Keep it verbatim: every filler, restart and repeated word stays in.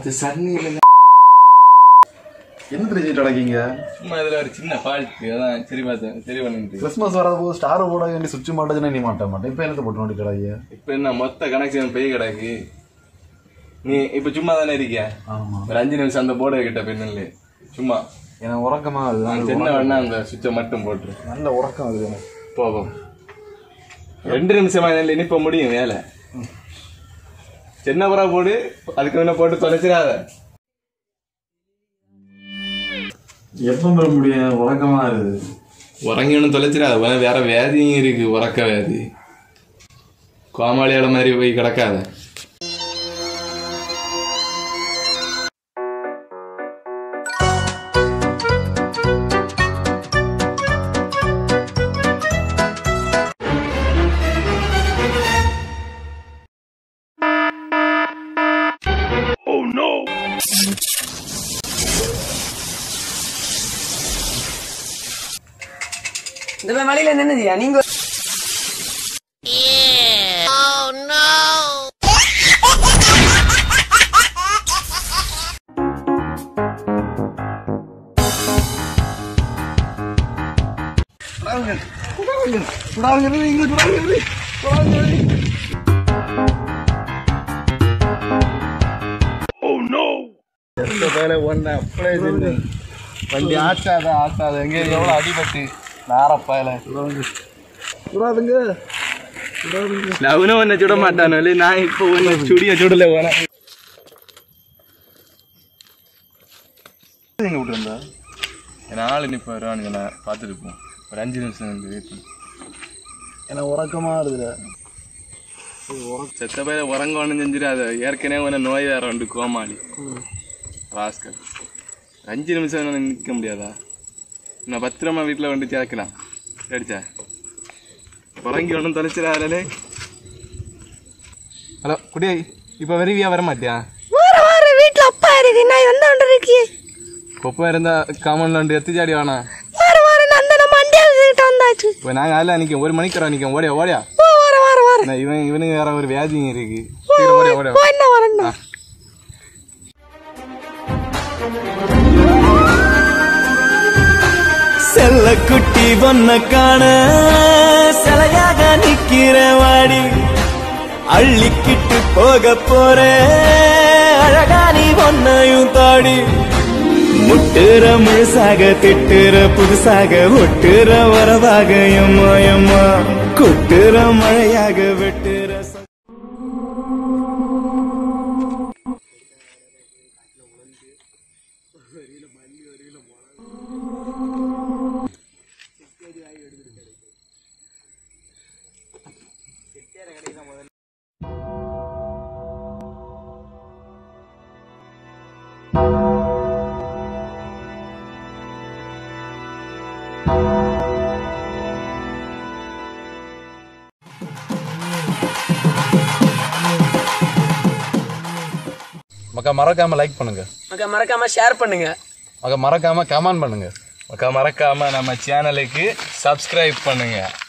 அது சன்னி இல்லைங்க. என்ன தெரிஞ்சுட்டு நடக்கீங்க? சும்மா இதில் ஒரு சின்ன ஃபால்ட்டு அதான் சரி பார்த்தேன் சரி பண்ணிட்டு. கிறிஸ்மஸ் வரது போது ஸ்டார் போட வேண்டி சுவிட்ச் மாட்டேன்னா நீ மாட்ட மாட்டேன். இப்போ என்னத்தை போட்டு நோண்டி கிடாங்க? இப்போ என்ன மொத்த கனெக்ஷன் பெய் கிடக்கு. நீ இப்போ சும்மா தானே இருக்கியா? ஆமாம். ஒரு அஞ்சு நிமிஷம் அந்த போர்டை கிட்ட பெண்ணில் சும்மா எனக்கு உறக்கமா அது சின்ன வேணா அந்த சுவிட்சை மட்டும் போட்டுரு. நல்ல உறக்கம் அது எனக்கு. போகும் ரெண்டு நிமிஷமா இல்லை இனிப்ப முடியும் வேலை. சின்ன புறா போடு அதுக்கு முன்ன போட்டு தொலைச்சிடாத. எப்போ பெற முடியும்? உறக்கமா இருக்குது. உறங்கணும் தொலைச்சிடாத. வேற வியாதியும் இருக்கு உறக்க வியாதி. கோமாளியால மாதிரி போய் கிடக்காத. இந்த மலையில நின்னுதியா நீங்க? வண்டி ஆட்டாத ஆட்டாத எங்க எவ்வளவு அடிபட்டு நாரப்பாயில அவனும் ஒன்ன சுட மாட்டானு. நான் இப்போ ஒன்னு சுடிய சுடல போனேன். எங்க விட்டு இருந்தா நாலு நிப்ப வருவானுங்க. நான் பார்த்துட்டு இருப்போம். ஒரு அஞ்சு நிமிஷம் வந்து வெயிட் பண்ணு. ஏன்னா உறக்கமா இருக்குதுல. செத்த பயில உறங்கணும்னு செஞ்சிடாத. ஏற்கனவே ஒன்று நோய் வேற உண்டு கோமாளி ராஸ்கர். அஞ்சு நிமிஷம் நிற்க முடியாதா? நான் பத்திரமா வீட்டில் வந்து சேர்க்கலாம் அடிச்சா உறங்கி ஒன்றும் தொலைச்சிடாதே. ஹலோ குடியே இப்போ வருவியா வர மாட்டியா? வீட்டுல அப்பா இருக்கு. நான் எந்த ஒன்று இருக்கி கொப்பா இருந்தா காமன்ல வந்து எத்திச்சாடி வேணா. இப்போ நாங்கள் அதில் நிற்கும் ஒரு மணிக்கு வர நிற்கும். ஓடியா ஓடியா இவன் இவனுக்கு வேற ஒரு வியாதிங்க இருக்கு. ஓடியா ஓடியா. செல்ல குட்டி பொண்ண காண சிலையாக நிக்கிற வாடி அள்ளிக்கிட்டு போக போற அழகா நீ பொண்ணையும் தாடி முட்டுற முழுசாக திட்டுற புதுசாக ஒட்டுற வரவாக எம்மா எம்மா கொட்டுற மழையாக வெட்டுற மக்கா மறக்காம லைக் பண்ணுங்க. மக்கா மறக்காம ஷேர் பண்ணுங்க. மக்கா மறக்காம கமெண்ட் பண்ணுங்க. மக்கா மறக்காம நம்ம சேனலுக்கு சப்ஸ்கிரைப் பண்ணுங்க.